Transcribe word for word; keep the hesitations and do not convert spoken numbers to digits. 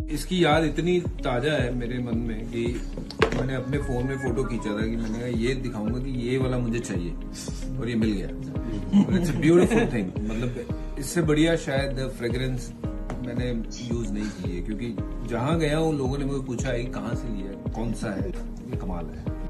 इसकी याद इतनी ताजा है मेरे मन में कि मैंने अपने फोन में फोटो खींचा था कि मैंने कहा ये दिखाऊंगा कि ये वाला मुझे चाहिए और ये मिल गया। It's a beautiful thing. मतलब इससे बढ़िया शायद फ्रेग्रेंस मैंने यूज नहीं की है, क्योंकि जहां गया हूँ लोगों ने मुझे पूछा है कहाँ से लिया, कौन सा है, ये कमाल है।